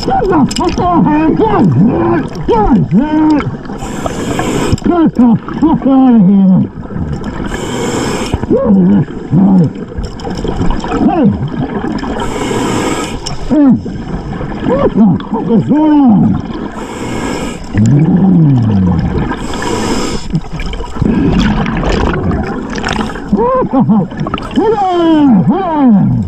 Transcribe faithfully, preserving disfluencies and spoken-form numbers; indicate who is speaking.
Speaker 1: What the fuck are you doing? Get the fuck out of here! Hey! Hey! What the fuck is going on? What the fuck? Hold on! Hold on!